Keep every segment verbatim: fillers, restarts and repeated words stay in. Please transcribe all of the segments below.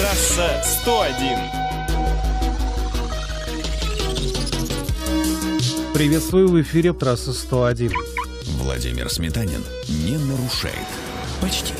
Трасса сто один. Приветствую, в эфире Трасса сто один. Владимир Сметанин не нарушает. Почти.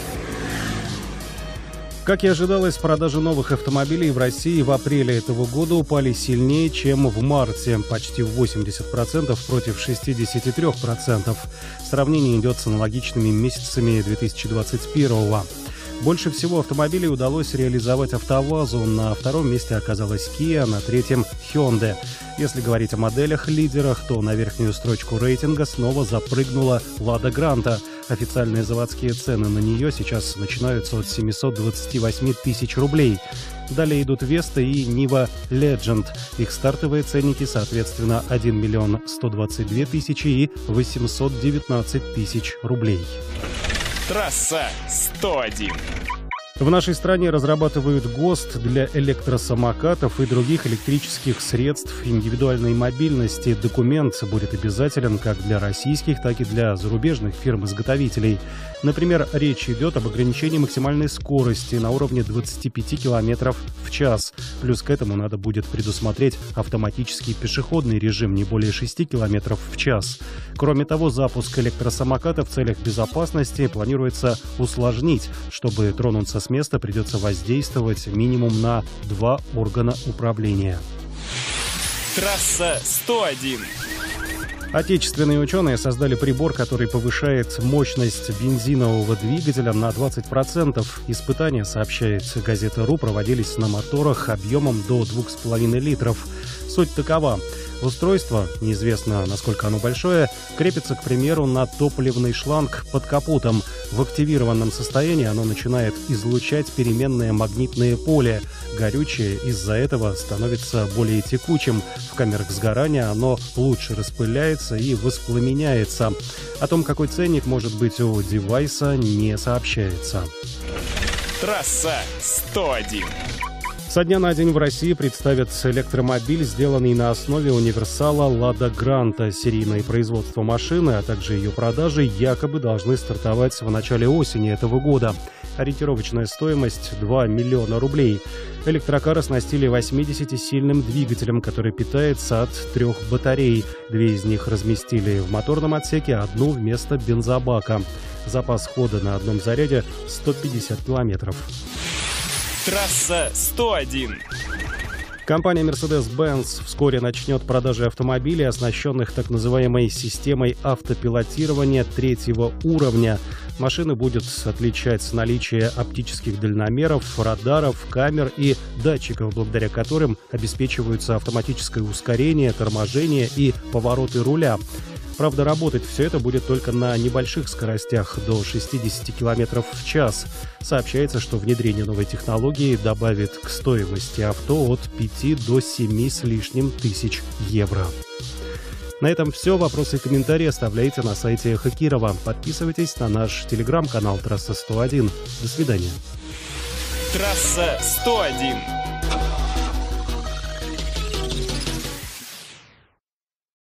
Как и ожидалось, продажи новых автомобилей в России в апреле этого года упали сильнее, чем в марте, почти в восемьдесят процентов против шестьдесят три процента. Сравнение идет с аналогичными месяцами две тысячи двадцать первого. Больше всего автомобилей удалось реализовать АвтоВАЗу. На втором месте оказалась Kia, на третьем — Hyundai. Если говорить о моделях-лидерах, то на верхнюю строчку рейтинга снова запрыгнула Lada Granta. Официальные заводские цены на нее сейчас начинаются от семьсот двадцать восемь тысяч рублей. Далее идут Vesta и Niva Legend. Их стартовые ценники, соответственно, один миллион сто двадцать две тысячи и восемьсот девятнадцать тысяч рублей. Трасса сто один. В нашей стране разрабатывают ГОСТ для электросамокатов и других электрических средств индивидуальной мобильности. Документ будет обязателен как для российских, так и для зарубежных фирм-изготовителей. Например, речь идет об ограничении максимальной скорости на уровне двадцати пяти километров в час. Плюс к этому надо будет предусмотреть автоматический пешеходный режим не более шести километров в час. Кроме того, запуск электросамоката в целях безопасности планируется усложнить. Чтобы тронуться с места, придется воздействовать минимум на два органа управления. Трасса сто один. Отечественные ученые создали прибор, который повышает мощность бензинового двигателя на двадцать процентов. Испытания, сообщает газета РУ, проводились на моторах объемом до двух с половиной литров. Суть такова. Устройство, неизвестно, насколько оно большое, крепится, к примеру, на топливный шланг под капотом. В активированном состоянии оно начинает излучать переменное магнитное поле. Горючее из-за этого становится более текучим. В камерах сгорания оно лучше распыляется и воспламеняется. О том, какой ценник может быть у девайса, не сообщается. Трасса сто один. Со дня на день в России представят электромобиль, сделанный на основе универсала Lada Granta. Серийное производство машины, а также ее продажи якобы должны стартовать в начале осени этого года. Ориентировочная стоимость — два миллиона рублей. Электрокар оснастили восьмидесятисильным двигателем, который питается от трех батарей. Две из них разместили в моторном отсеке, одну вместо бензобака. Запас хода на одном заряде — сто пятьдесят километров. Трасса сто один. Компания Mercedes-Benz вскоре начнет продажи автомобилей, оснащенных так называемой системой автопилотирования третьего уровня. Машины будут отличать наличие оптических дальномеров, радаров, камер и датчиков, благодаря которым обеспечиваются автоматическое ускорение, торможение и повороты руля. Правда, работать все это будет только на небольших скоростях до шестидесяти километров в час. Сообщается, что внедрение новой технологии добавит к стоимости авто от пяти до семи с лишним тысяч евро. На этом все. Вопросы и комментарии оставляйте на сайте Эхо Кирова. Подписывайтесь на наш телеграм-канал Трасса сто один. До свидания. Трасса сто один.